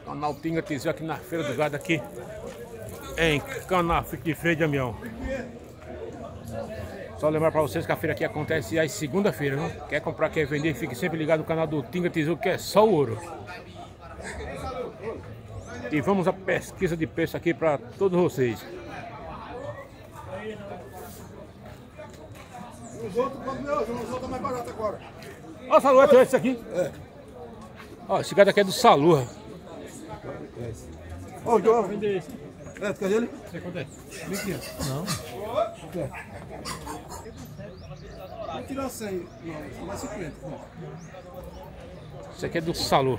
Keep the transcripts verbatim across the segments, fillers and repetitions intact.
Canal Tinga Tizu aqui na Feira do Gado aqui em Canafique de Freio de Damião. Só lembrar para vocês que a feira aqui acontece às segunda-feira, não? Quer comprar, quer vender, fique sempre ligado no canal do Tinga Tizu, que é só o ouro. E vamos à pesquisa de preço aqui para todos vocês. Os outros, os outros mais barato agora. Ó, Salu, é esse aqui? É. Ó, esse gado aqui é do Salu. Ó, o João. Vende esse. É, cadê ele? Você quanto é? mil e quinhentos. Não. Vou tirar cem. Não, mais cinquenta. Esse aqui é do Salu.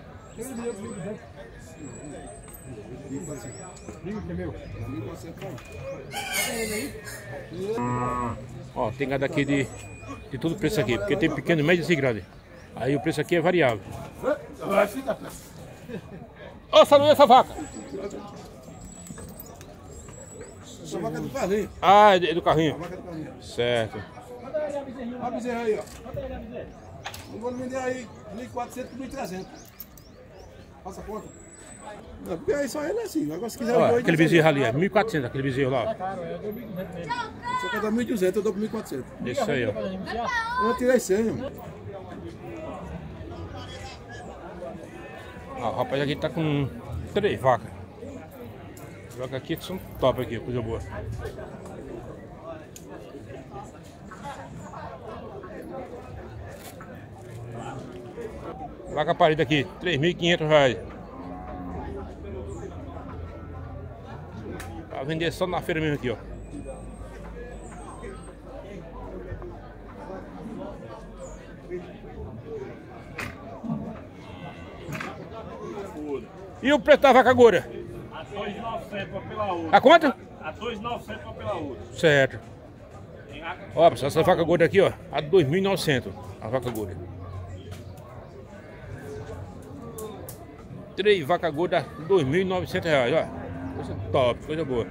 Ó, tem gado aqui de, de todo preço aqui, porque tem pequeno, médio e grande. Aí o preço aqui é variável. Ó, oh, Salu, essa vaca? Essa vaca é do carrinho. Ah, é do carrinho. A vaca é do carrinho. Certo. Olha a bezerra aí, ó. Não vou vender aí mil e quatrocentos por mil e trezentos. Passa a conta. Não, porque aí só ele é assim. Agora se quiser... Ó, aquele bezerro ali é mil e quatrocentos, aquele bezerro lá. Se eu quero dar mil e duzentos, eu dou por mil e quatrocentos. Isso aí, ó. Eu tirei cem, mano. Ó, o rapaz aqui tá com três vacas. As vacas aqui são top aqui, coisa boa. Vaca parida aqui, três mil e quinhentos reais. Pra vender só na feira mesmo aqui, ó. E o preço da vaca agora? A dois mil e novecentos pela outra. A quanto? A dois mil e novecentos pela outra. Certo. Ó, pessoal, essa vaca gorda aqui, ó, a dois mil e novecentos. A vaca gorda. Três vacas gordas, dois mil e novecentos reais, ó. Coisa top, coisa boa.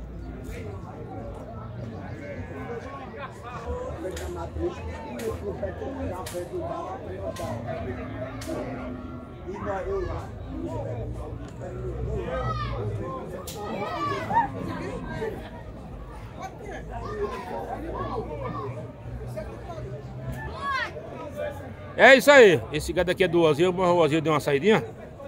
É isso aí. Esse gado aqui é do Ozinho, mas o Ozinho deu uma saidinha.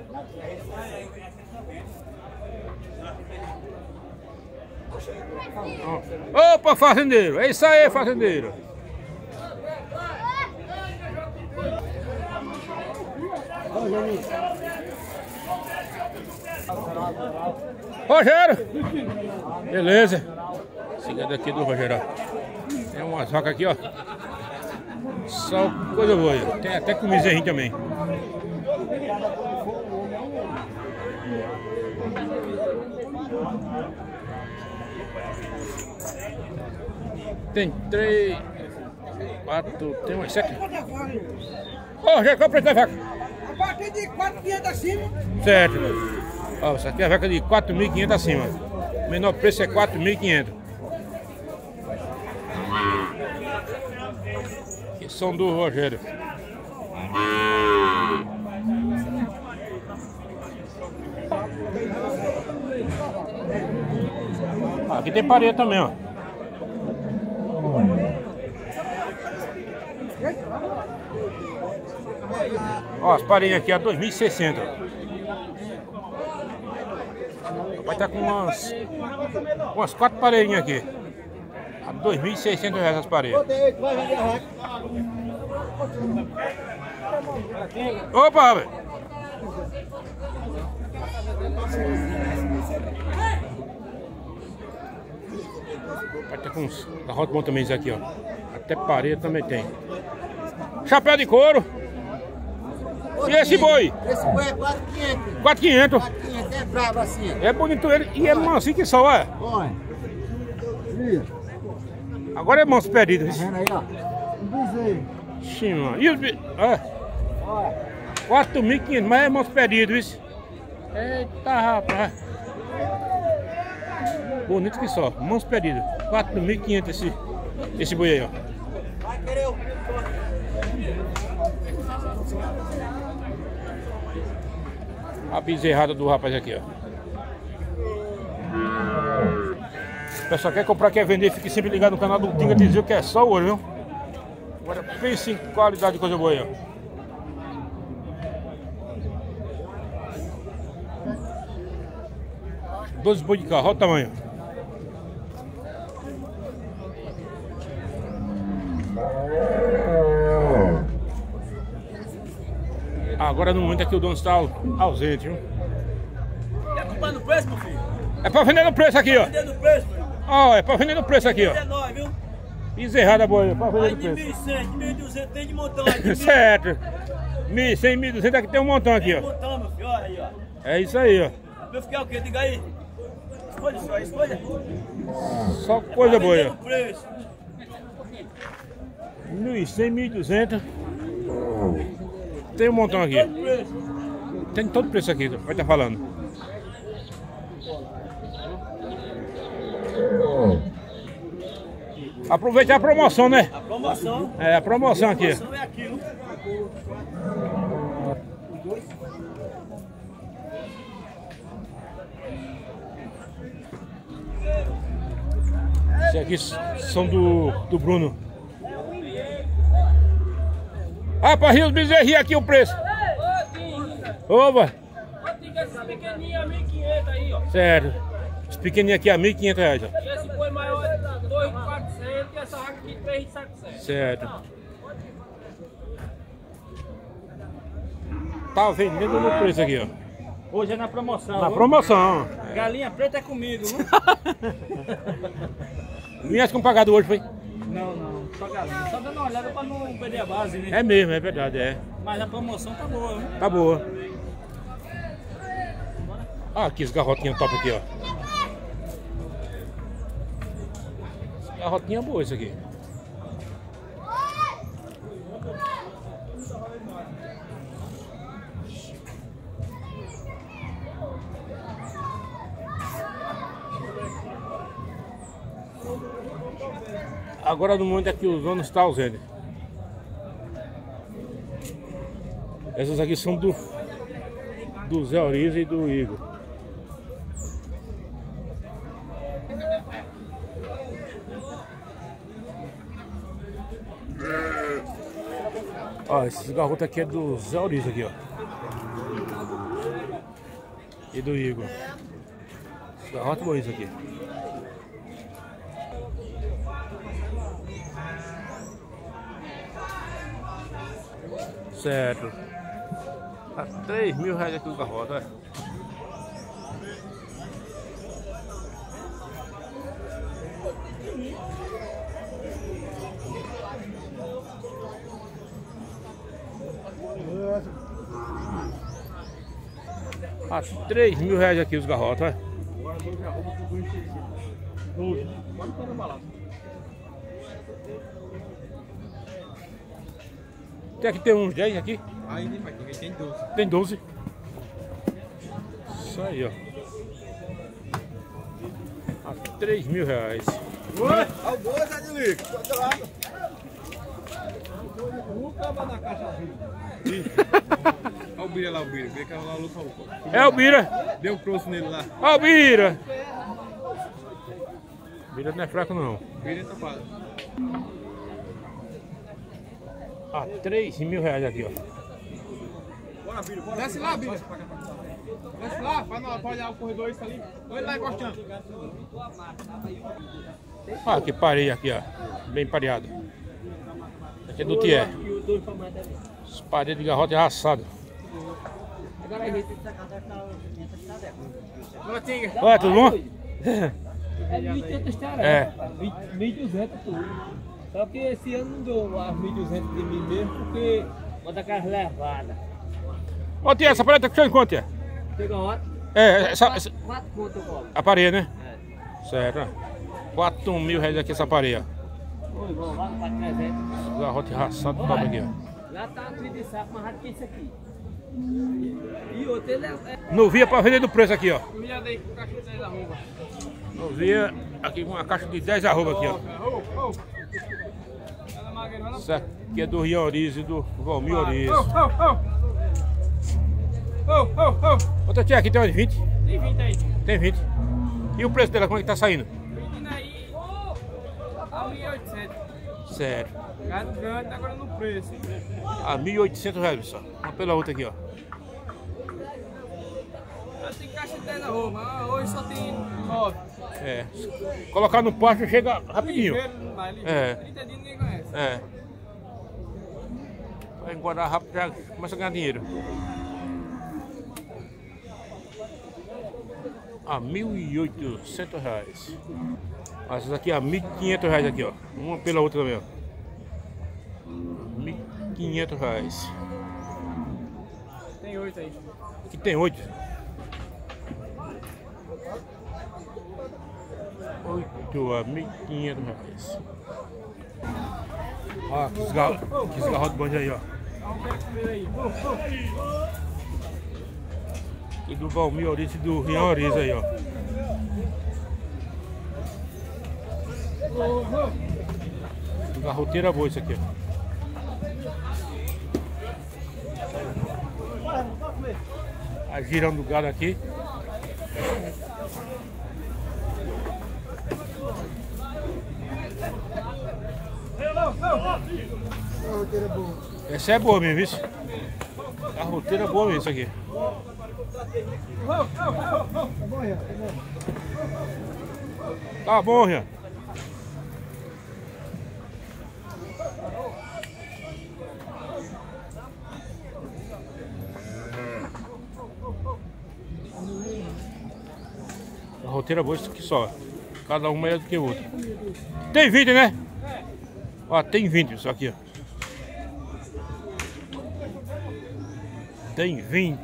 Opa, fazendeiro! É isso aí, fazendeiro! Rogério! Beleza! Esse gado aqui do Rogério, ó. Tem umas vacas aqui, ó. Só coisa boa aí. Tem até com miserrinho também. Tem três, quatro, tem umas sete. Ô, Rogério, qual o preço da vaca? A partir de quatro mil e quinhentos acima. Certo. Ó, essa aqui é a vaca de quatro mil e quinhentos acima. O menor preço é quatro mil e quinhentos. Que são do Rogério. Aqui tem parede também, ó. Ó, as paredes aqui a dois mil e seiscentos. Vai estar com umas, umas quatro paredinhas aqui. A dois mil e seiscentos reais as paredes. Opa, velho! Vai ter com uns garrote bom também isso aqui, ó. Até parede também tem. Chapéu de couro. E esse boi? Esse boi é quatro mil e quinhentos. quatro mil e quinhentos. quatro mil e quinhentos, é bravo assim. É bonito ele e é mansinho que só, é. Olha. Agora é manso perdido. Tá vendo aí, ó? Um bezerro. Sim, mano. E os bi... É. Olha. quatro mil e quinhentos, mas é manso perdido, isso. Eita, rapaz. Bonito que só. Manso perdido. quatro mil e quinhentos esse, esse boi aí, ó. Vai querer o... A bezerrada do rapaz aqui, ó. O pessoal quer comprar, quer vender, fique sempre ligado no canal do Tinga Tizil, que é só ouro, viu? Agora pense em qualidade de coisa boa aí, ó. doze boi de carro, olha o tamanho. Agora no momento aqui o dono está ausente, viu? Quer comprar no preço, meu filho? É pra vender no preço aqui, ó. Vender no preço, meu filho? Ó, é pra vender no preço aqui, ó. É nóis, viu? Bezerrada boa aí, é pra vender Aí no de preço. mil e cem, de mil e duzentos, tem de montão aí. De mil Certo. mil e cem, mil e duzentos, aqui tem um montão aqui, de ó. montão, meu filho, olha aí, ó. É isso aí, ó. Meu filho, quer o quê? Diga aí. Escolha só, escolha. Só coisa boa aí, Vender ó. no preço. mil e cem, mil e duzentos. Tem um montão aqui. Todo preço. Tem todo preço aqui, vai estar falando. Aproveite a promoção, né? A promoção. É, a promoção aqui. A promoção é aquilo. Esse aqui são do, do Bruno. Ah, para Rio dos Bezerrinhos aqui o preço. Opa! Essa pequenininha é mil e quinhentos aí, ó. Certo. Esse pequenininho aqui é mil e quinhentos reais, ó. E esse foi maior é dois mil e quatrocentos e essa aqui três mil e setecentos. Certo. Tá vendendo no preço aqui, ó. Hoje é na promoção. Na promoção. Galinha preta é comigo, viu? Vinhas com pagado hoje, foi? Não, não. Só galinha. Só dando uma olhada pra não perder a base, né? É mesmo, é verdade, é. Mas a promoção tá boa, viu? Tá boa. Ah, aqui, as garrotinhas top aqui, ó. Garrotinha boa isso aqui. Agora no momento é que os donos estão ausentes. Essas aqui são do do Zé Oriza e do Igor. Ó, esses garrotos aqui é do Zé Oriza aqui, ó. E do Igor. Esse garroto bom isso aqui. Certo. Tá três mil reais aqui o garrote, olha. Ah, três mil reais aqui os garrotes, olha. Tem aqui, tem uns dez aqui. Aí, né, Marquinhos? Tem doze. Tem doze. Isso aí, ó. A três mil reais. Olha o boi, Zé de Lico. Do outro lado. Nunca vai na caixa azul. Olha o Bira lá, o Bira. Vê que ela lá luta o É o Bira. Deu um crosso nele lá. Ó o Bira. Bira não é fraco, não. O Bira tá fácil. Ah, três mil reais aqui, ó. Bora, Bira, bora. Desce lá, Bira. Desce lá, pra não olhar o corredor isso ali. Olha lá encostando. Ah, que parei aqui, ó. Bem pareado. Aqui é do Tier. Os paredes de garrote raçado. Olha, tudo bom? É mil e oitocentos tarefa. É. mil e duzentos tudo. Só que esse ano não deu as mil e duzentos de mim mesmo, porque manda aquelas levadas. Ô, Tier, essa parede tá custando quanto, Tier? Chega uma hora, É, essa, essa, quatro contas eu cobro. a parede, né? É. Certo, ó. quatro mil reais aqui essa parede, ó. Oi, vamos lá para trezentos. Os garrote raçado top aqui, ó. Lá tá um de saco mais rápido que esse aqui. E outro, ele é... Novia pra vender do preço aqui, ó. Eu já dei com caixa de dez arroba. Novia aqui com uma caixa de dez arroba aqui, ó. Isso aqui é do Rian Oriza e do Valmir Oriza. Ô, Outra tia aqui tem umas vinte. Tem vinte aí. Tem vinte. E o preço dela, como é que tá saindo? Pedindo aí a mil e oitocentos. Sério. Gado grande, agora no preço. A mil e oitocentos reais, pessoal. Uma pela outra aqui, ó. Tem caixa de dez na rua, mas hoje só tem nove. É. Colocar no pasto chega rapidinho. É. trinta dias ninguém conhece. É. Vai engordar rápido, já começa a ganhar dinheiro. A mil e oitocentos reais. Essas aqui a mil e quinhentos reais aqui, ó. Uma pela outra também, ó. mil e quinhentos reais. Tem oito aí. Aqui tem oito. Oito a mil e quinhentos reais. Ó, que esgarro, que esgarro de bonde aí, ó. E do Valmir Orice e do Rian Orice aí, ó. Garroteira boa isso aqui, ó. A girando o gado aqui. Essa é boa mesmo, isso. A roteira é boa mesmo, isso aqui. Tá bom, Rian. A roteira é boa isso aqui só. Cada um melhor do que o outro. Tem vinte, né? Ó, tem vinte isso aqui, ó. Tem vinte.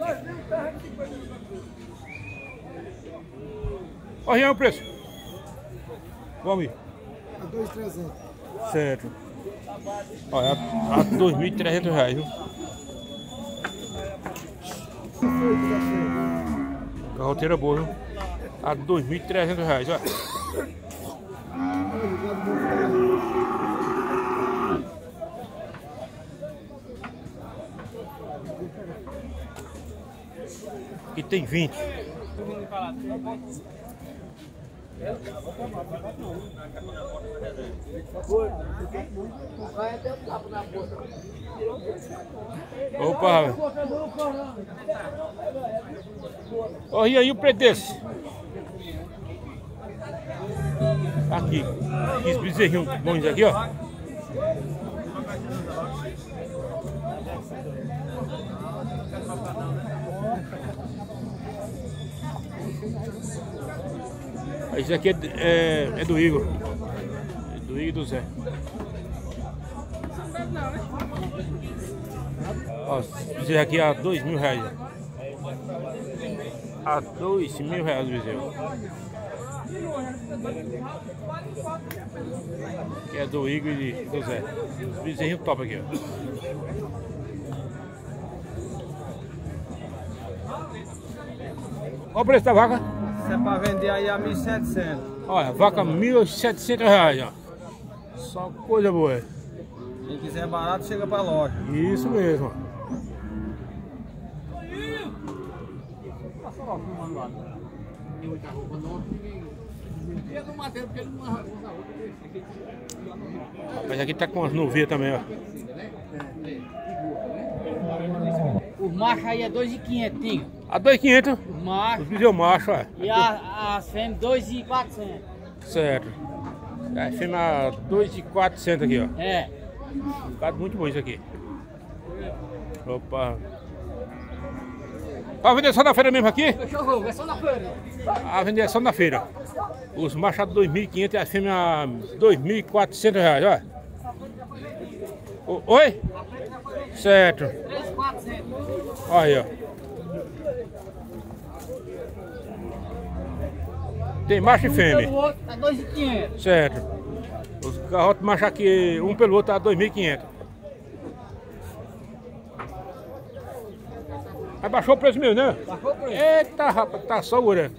Ó, Rian, o preço. Vamos ir. A dois mil e trezentos. Certo. Ó, é a, a dois mil e trezentos reais, viu? Garroteira boa, viu? A dois mil e trezentos reais, ó. Aqui tem vinte. Opa! Ó, e aí o preço desse? Aqui, esses bezerrinhos bons aqui, ó. Esse aqui é, é, é do Igor. É do Igor e do Zé. Ó, esse aqui é a dois mil reais. A dois mil reais o bezerro. Que é do Igor e do Zé. Bezerrinho top aqui, ó. Qual o preço da vaca? Isso é pra vender aí a mil e setecentos. Olha, vaca mil e setecentos reais, ó. Só coisa boa. Quem quiser barato, chega pra loja. Isso mesmo. Mas aqui tá com as novinhas também, ó. O macho aí é dois mil e quinhentos. A dois mil e quinhentos. Macho. Os bezerros macho, ó. E a, as fêmeas dois mil e quatrocentos. Certo. A fêmea dois mil e quatrocentos aqui, ó. É. Um bocado muito bom isso aqui. Opa. Vai vender só na feira mesmo aqui? Cachorro, é só na feira. A vender só na feira. Os machados dois mil e quinhentos e a fêmea dois mil e quatrocentos reais, ó. O, oi? Certo. três mil e quatrocentos. Olha aí, ó. Tem macho e fêmea. O outro tá dois mil e quinhentos. Certo. Os garrotes machos aqui, um pelo outro, tá dois mil e quinhentos. Mas baixou o preço mesmo, né? Baixou o preço. Eita, rapaz, tá só o orelha.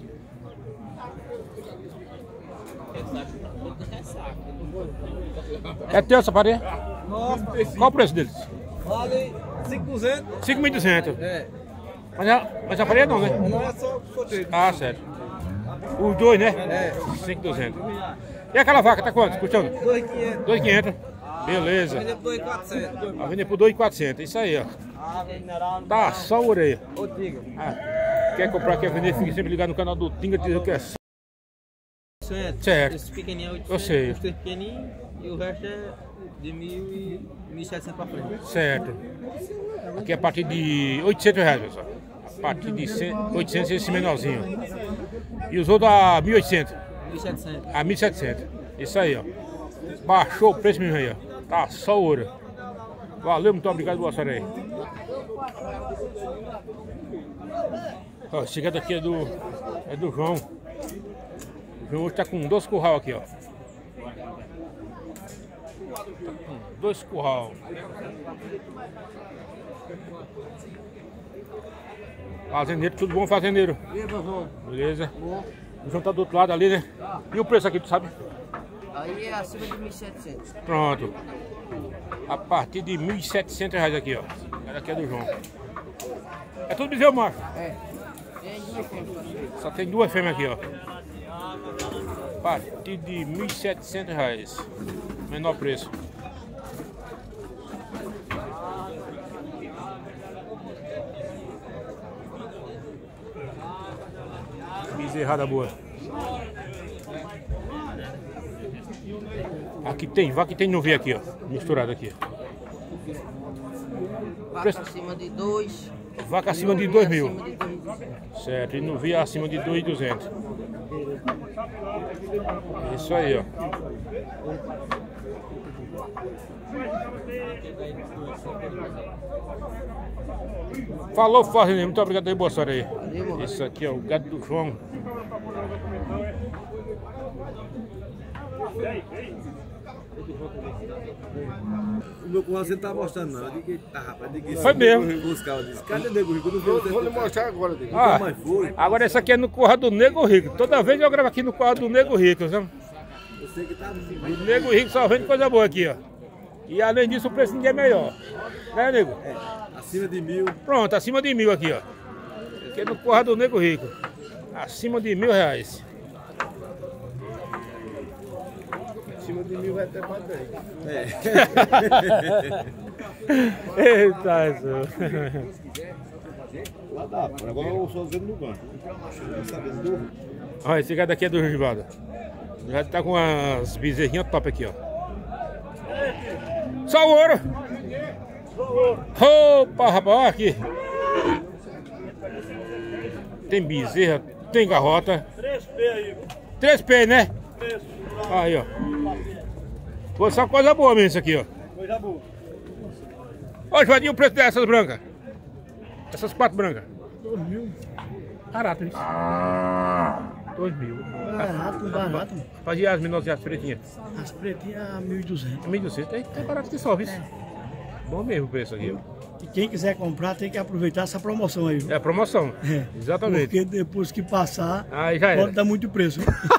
É teu essa parede? Nossa, Qual o preço deles? vale cinco mil e duzentos. cinco mil e duzentos. É. Mas a, mas a farinha não, né? Não é só sorteio. Ah, certo. Os dois, né? É. cinco mil e duzentos. E aquela vaca, tá quanto? Custando? dois mil e quinhentos. dois mil e quinhentos. Beleza. Vender por dois mil e quatrocentos. Vai vender por dois mil e quatrocentos. Isso aí, ó. Tá, só o orelha. Ô, diga. Ah, quer comprar, quer vender, fique sempre ligado no canal do Tinga, dizer que é certo. Esse pequenininho é oitocentos, Eu sei. os três pequenininhos e o resto é de mil e mil e setecentos pra frente. Certo. Aqui é a partir de oitocentos reais, pessoal. A partir de oitocentos esse menorzinho. E os outros a mil e oitocentos. mil e setecentos. A mil e setecentos. Isso aí, ó. Baixou o preço mesmo aí, ó. Tá só ouro. Valeu, muito obrigado, boa sorte aí. Ó, chegada aqui é do. É do João. O João hoje tá com dois curral aqui, ó. Tá com dois curral. Fazendeiro, tudo bom, fazendeiro? Beleza? O João tá do outro lado ali, né? E o preço aqui, tu sabe? Aí é acima de mil e setecentos. Pronto. A partir de mil e setecentos reais aqui, ó. Essa aqui é do João. É tudo bezerro macho? É. Tem duas fêmeas. Só tem duas fêmeas aqui, ó. A partir de mil e setecentos reais. Menor preço. Bezerrada boa. Aqui tem, vaca e tem novilha aqui, ó. Misturado aqui. Vaca Preço- acima de dois. Vaca acima de dois mil. Acima de dois mil. Certo, e novilha acima de dois mil e duzentos. Isso aí, ó. Falou, fazendeiro. Muito obrigado aí, boa sorte aí. Isso aqui é o gado do João. O meu curral você não tá mostrando, não. Eu digo que tá, rapaz. Eu digo que Foi mesmo. Nego Rico buscar. Eu disse, cadê o Nego Rico? Eu não vi o Vou lhe mostrar agora, Nego. Ah, mais foi. agora essa aqui é no Curral do Nego Rico. Toda vez eu gravo aqui no Curral do Nego Rico, sabe? Eu sei que tá. O Nego Rico só vende coisa boa aqui, ó. E além disso o preço ninguém é melhor. Né, Nego? É, acima de mil. Pronto, acima de mil aqui, ó. Aqui é no Curral do Nego Rico. Acima de mil reais. Acima de mil vai até pra dez. É. Eita, isso. Lá dá, pô. Agora eu sou fazendo no banco. Olha, esse cara daqui é do Rivaldo. Já tá com as bezerrinhas top aqui, ó. Só o ouro! Opa, rapaz, olha aqui. Tem bezerra, tem garrota. três P aí. três P, né? Aí, ó. Foi só coisa boa mesmo isso aqui, ó. Coisa boa. Ô, Joadinho, o preço dessas brancas? Essas quatro brancas? dois mil. Barato, isso. dois mil. Barato, barato. Fazia as menores e as pretinhas. As pretinhas, mil e duzentos. mil e duzentos. É, é barato que só, viu? Bom mesmo o preço aqui, ó. E quem quiser comprar tem que aproveitar essa promoção aí. É a promoção. É. Exatamente. Porque depois que passar, Aí já pode era. dar muito preço.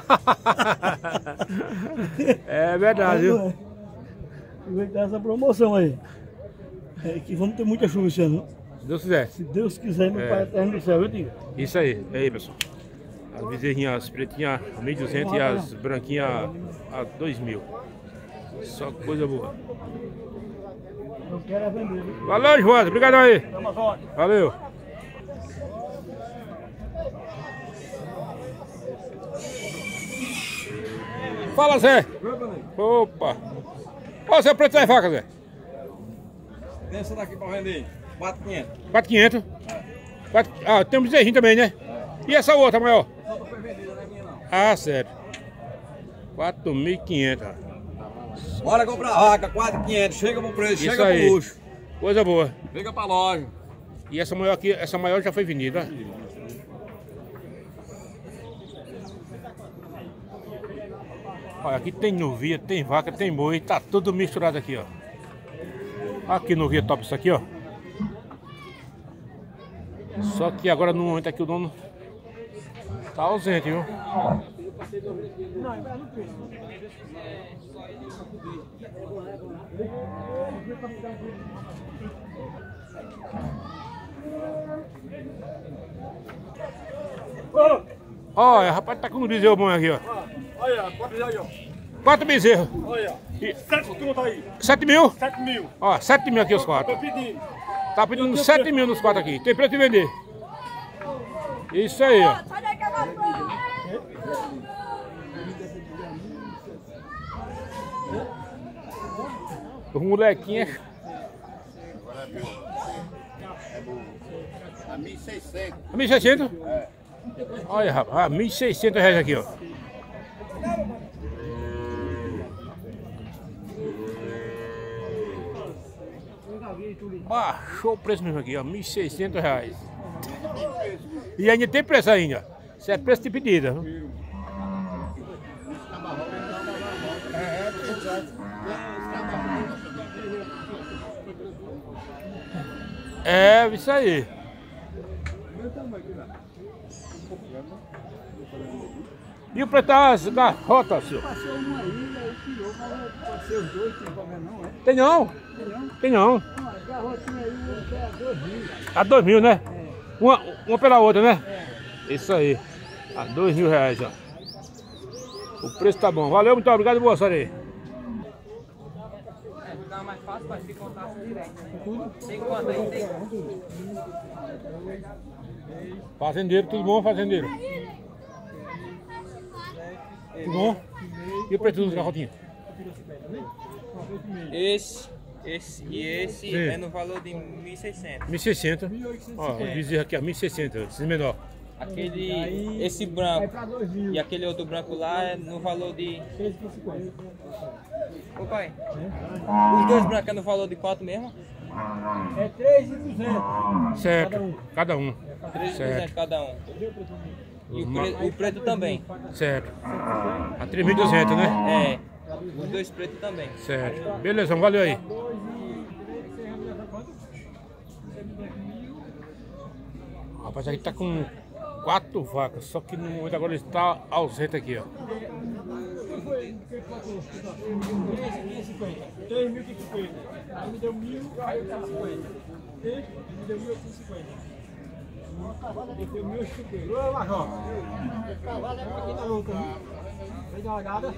É verdade, viu? Aproveitar essa promoção aí. É que vamos ter muita chuva esse ano. Se Deus quiser. Se Deus quiser, meu É. Pai eterno do céu, eu digo. Isso aí. É aí, pessoal. As bezerrinhas pretinhas a mil e duzentos e as branquinhas a dois mil. Só coisa boa. Eu quero é vender. viu? Valeu, João. Obrigado aí. Tamo junto. Valeu. Fala, Zé. Opa. Ó, Zé, preço das vacas, Zé. Tem essa daqui pra vender. quatro mil e quinhentos. quatro mil e quinhentos. Quatro... Ah, tem um bezerrinho também, né? E essa outra maior? Só pra vender, não é minha não. Ah, certo. quatro mil e quinhentos. Bora comprar vaca, quatro mil e quinhentos. Chega pro preço, Isso chega aí. pro luxo. Coisa boa. Chega pra loja. E essa maior aqui, essa maior já foi vendida. Olha, aqui tem novia, tem vaca, tem boi, tá tudo misturado aqui, ó. Aqui novia top isso aqui, ó. Só que agora no momento aqui o dono tá ausente, viu? Olha, rapaz, tá com um bezerro bom aqui, ó. Olha, quatro aí, ó. Quatro bezerros. Olha. Sete conto aí. Sete mil? Sete mil. Ó, sete mil aqui os quatro. Tô pedindo. Tá pedindo sete mil nos quatro aqui. Tem preço de vender. Isso aí, ó. Os molequinhos. A mil e seiscentos. A mil e seiscentos? Olha, rapaz, mil e seiscentos reais aqui, ó. Baixou o preço mesmo aqui, ó, mil e seiscentos reais. E ainda tem preço ainda. Isso é preço de pedida, viu? É, isso aí. E o preço das garrotas, senhor? Passou uma ilha, ele tirou, mas pode ser os dois, não tem problema não, é? Tem não? Tem não. Uma garrotinha aí, uma é a dois mil. A dois mil, né? Uma, uma pela outra, né? Isso aí. A dois mil reais, ó. O preço tá bom. Valeu, muito obrigado, boa sorte aí. Fica mais fácil para se contar direto. Tem quanto aí? Tem. Fazendeiro, tudo bom, fazendeiro? Tudo bom? E o preço dos garrotinhos? Esse, esse e esse Sim. é no valor de mil e seiscentos. mil e seiscentos. Ó, o bezerro aqui, ó, mil e seiscentos, esse menor. Aquele, esse branco e aquele outro branco lá é no valor de... Ô pai, os dois brancos é no valor de quanto mesmo? É três mil e duzentos. Certo, cada um. três mil e duzentos Certo, cada um. E o, pre, o preto também. certo. A três mil e duzentos, né? É, os dois pretos também. Certo. Beleza, valeu aí. Rapaz, aqui tá com quatro vacas, só que no momento agora ele está ausente aqui, ó. três mil e cinquenta. Aí me deu mil e cinquenta. Me deu mil e cinquenta. Me deu mil e cinquenta. Ô, Major. Cavalo é pequena louca, viu? Vem dar uma olhada.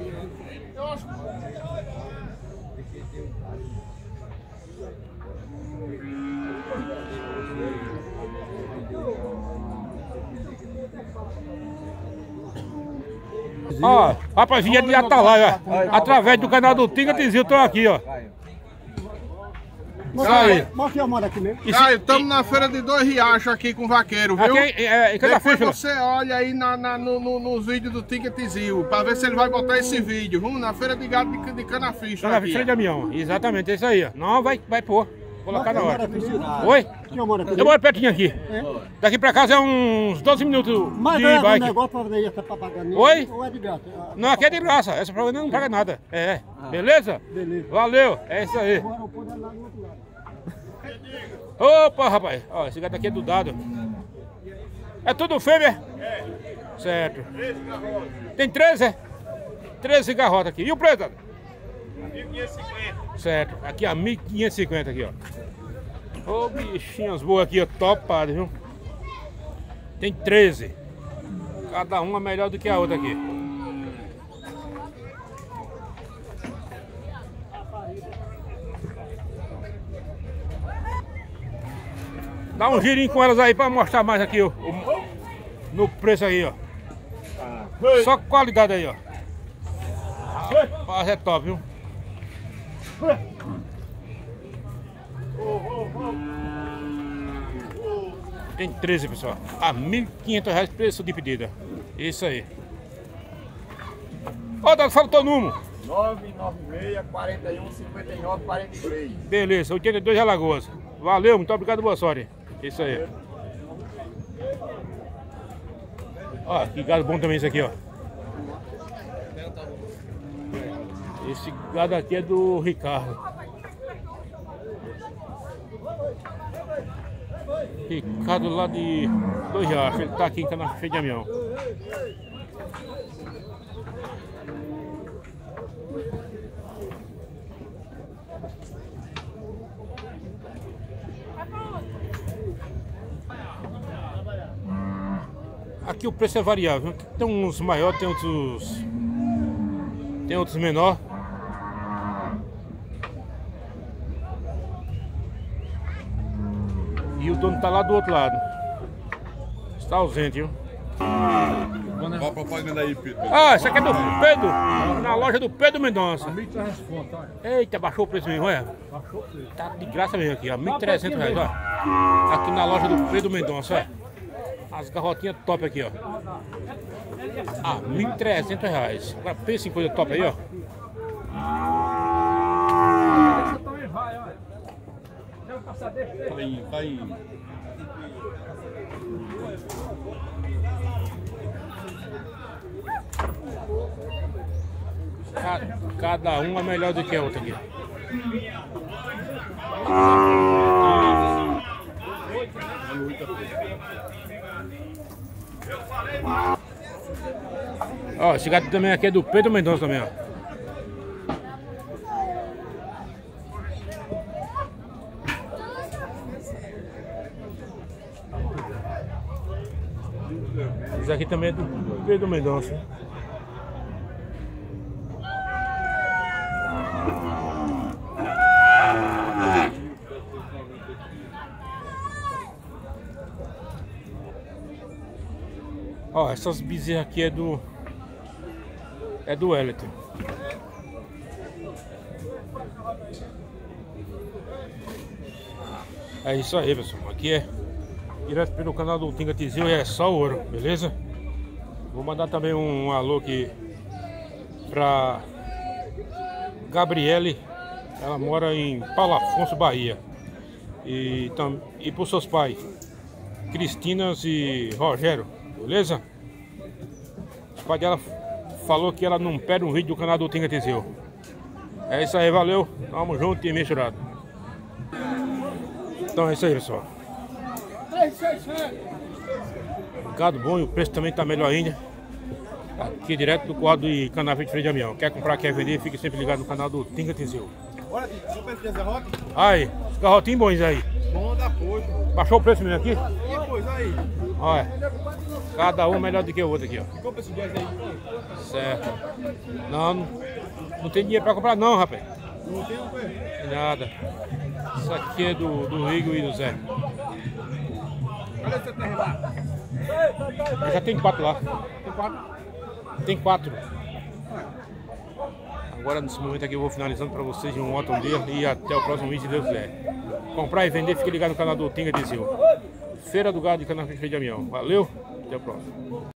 Ó, rapazinha de Atalaia, através do canal do Tinga Tizil, tô aqui, ó. Isso aí. Mostra a moda aqui mesmo. Caio, estamos na feira de Dois Riachos aqui com o vaqueiro, viu? Aqui é, é, cada Depois ficha. você olha aí na, na, no, no, nos vídeos do Ticketzinho, pra ver se ele vai botar esse vídeo, viu? Na feira de gado de, de canaficha. Cada aqui. ficha de Damião, exatamente, é isso aí, ó. Não, vai, vai pôr. Colocar na hora. Oi? Eu moro aqui. Eu moro pertinho aqui. Daqui pra casa é uns doze minutos Mas de é um bike. negócio pra ver essa propaganda. Oi? Ou é de graça? Não, aqui é de graça. Essa propaganda não paga nada. É. Beleza? Beleza. Valeu. É isso aí. Agora o poder lá do outro lado. Opa, rapaz. Ó, esse gato aqui é do dado. É tudo fêmea? É. Certo. Tem treze, é? treze garrotas aqui. E o preço? mil quinhentos e cinquenta. Certo. Aqui a mil quinhentos e cinquenta aqui, ó. Ô, bichinhas boas aqui, ó. Topado, viu? Tem treze. Cada uma melhor do que a outra aqui. Dá um girinho com elas aí pra mostrar mais aqui, ó. O, no preço aí, ó. Só qualidade aí, ó. Mas é top, viu? Tem treze, pessoal. A mil e quinhentos reais preço de pedida. Isso aí. Ó, Dado, fala o teu número. nove nove seis, quatro um, cinco nove, quatro três. Beleza, oitenta e dois Alagoas. Valeu, muito obrigado, boa sorte. Isso aí. Ó, que gado bom também esse aqui, ó. Esse gado aqui é do Ricardo. Ricardo lá de Dois Riachos, ele tá aqui em Canaficha de Damião. Aqui o preço é variável. Tem uns maiores, tem outros. Tem outros menores. E o dono tá lá do outro lado. Está ausente, viu? Qual a propaganda aí, Pedro? Ah, essa aqui é do Pedro. Na loja do Pedro Mendonça. mil e trezentos conto, olha. Eita, baixou o preço mesmo, olha. Baixou o preço. Tá de graça mesmo aqui, ó. mil e trezentos reais, ó. Aqui na loja do Pedro Mendonça, olha. As garrotinhas top aqui, ó. Ah, mil e trezentos reais. Agora pensa em coisa top aí, ó. Essa também vai, olha. Não passar desse. Tá aí, tá aí. Ca- Cada um é melhor do que a outra aqui. Ó, esse gato também aqui é do Pedro Mendonça também, ó. Esse aqui também é do Pedro Mendonça. Ó, essas bezerras aqui é do é do Wellington. É isso aí, pessoal. Aqui é direto pelo canal do Tinga Tizil e é só ouro, beleza? Vou mandar também um, um alô aqui pra Gabriele. Ela mora em Paulo Afonso, Bahia. E, tam, e pros seus pais, Cristinas e Rogério, beleza? O pai dela falou que ela não perde um vídeo do canal do Tinga Tizil. É isso aí, valeu. Tamo junto e misturado. Então é isso aí, pessoal. Gado bom e o preço também tá melhor ainda. Aqui direto do quadro de Canavê de Freio de Amião. Quer comprar, quer vender, fique sempre ligado no canal do Tinga Tizil. Olha, eu penso que essa rota. Aí, os garrotinhos bons aí. Bom da poxa. Baixou o preço mesmo aqui? E coisa aí? Olha, cada um melhor do que o outro aqui, ó. Compra esse dois aí. Certo. Não, não, não tem dinheiro pra comprar não, rapaz. Não tem um pé. Tem nada. Isso aqui é do, do Rigo e do Zé. Olha essa terra lá. Mas já tem quatro lá. Tem quatro. Tem quatro. Agora nesse momento aqui eu vou finalizando pra vocês um ótimo dia e até o próximo vídeo, se Deus quiser. Comprar e vender, fique ligado no canal do Tinga Tizil. Feira do Gado de Canavê de Freio de Amião. Valeu, até o próximo.